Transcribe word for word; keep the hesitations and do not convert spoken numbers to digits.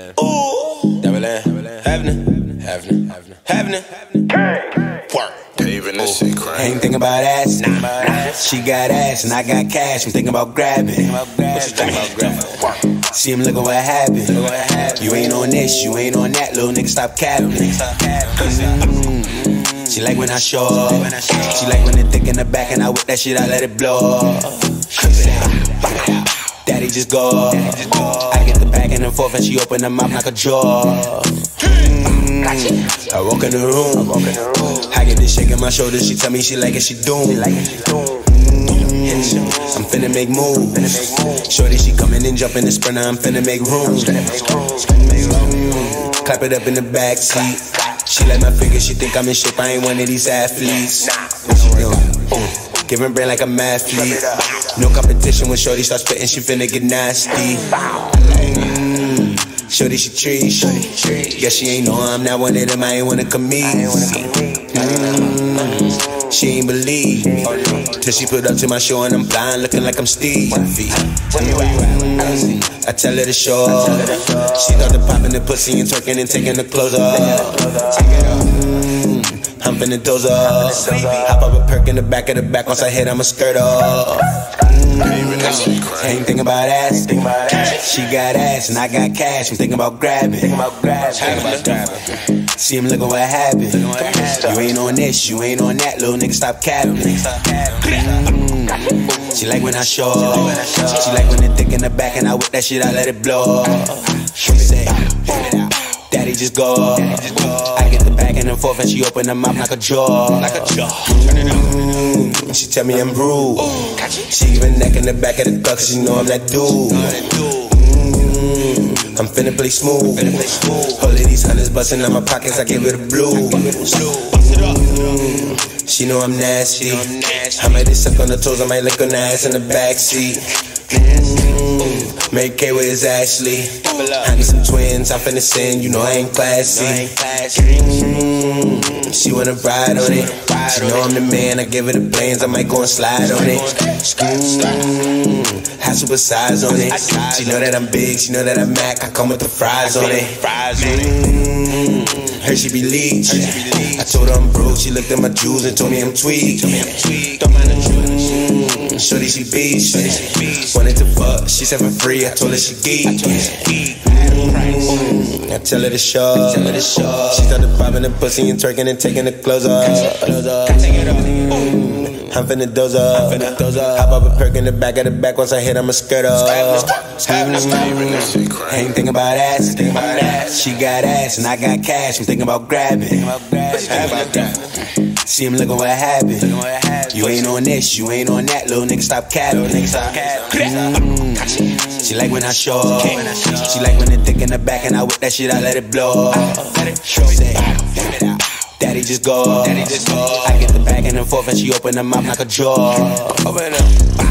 Ooh, double M, having it, having it, having it, work. Even this shit crazy. I ain't thinking about ass, nah. She got ass and I got cash. I'm thinking about grabbing. What you thinking about grabbing? See him, look at what happened. You ain't on this, you ain't on that, little nigga, stop capping. Mm-hmm. She like when I show up. She like when it thick in the back and I whip that shit, I let it blow up. Daddy just go up. I get the back and forth and she open her mouth like a jaw. Mm. I walk in the room. I get this shake in my shoulders. She tell me she like it, she doom. Mm. I'm finna make moves. Shorty, she coming and jumping the sprinter. I'm finna make room. Mm. Clap it up in the backseat. She like my figure. She think I'm in shape. I ain't one of these athletes. What she doing? Giving brain like a mathlete. No competition when shorty start spitting. She finna get nasty. Mm. Shorty, she trees. Yeah, she ain't know I'm not one of them. I ain't wanna commit. Mm. She ain't believe me till she put up to my show and I'm blind, looking like I'm Steve. Mm. I tell her to show up. She thought the popping the pussy and twerking and taking the clothes off. Mm. I'm finna doze up. Hop up a perk in the back of the back. Once I hit, I'ma skirt up. Mm. I ain't thinking about ass. She got ass and I got cash. I'm thinking about grabbing. See him, look at what happened. You ain't on this, you ain't on that, little nigga, stop capping. Mm. She like when I show up. She like when it thick in the back and I whip that shit, I let it blow up. She say, Daddy just go up. I get the back and forth and she open her mouth like a jaw. Mm. She tell me I'm rude. She even neck in the back of the duck, cause she know I'm that dude. Mm. I'm finna play smooth. All of these hundreds bustin' out my pockets, I give it a blue. Mm. She know I'm nasty. I might just suck on the toes, I might lick on the ass in the backseat. Mm. Mary Kay with his Ashley. I need some twins, I'm finna sing, you know I ain't classy. Mm. She wanna ride on it. She know I'm the man, I give her the planes, I might go and slide on it. Mm. Have super size on it. She know that I'm big, she know that I'm Mac, I come with the fries on it. Mm. Heard she be leech. I told her I'm broke, she looked at my jewels and told me I'm tweaked. Mm. Shorty, she beach. Wanted to fuck, she said for free, I told her she geek. Mm. I tell her to show. She started popping the pussy and twerking and taking the clothes off. Mm. I'm finna doze up. Hop up a perk in the back of the back. Once I hit, I'ma skirt up. Mm. I ain't thinking about ass. She got ass and I got cash. I'm thinking about grabbing. See him, look at what happened. You ain't on this, you ain't on that, little nigga, stop capping. Mm. She like when I show up. She like when it thick in the back and I whip that shit, I let it blow up. Say, Daddy just go up. I get the back and forth and she open her mouth like a jaw.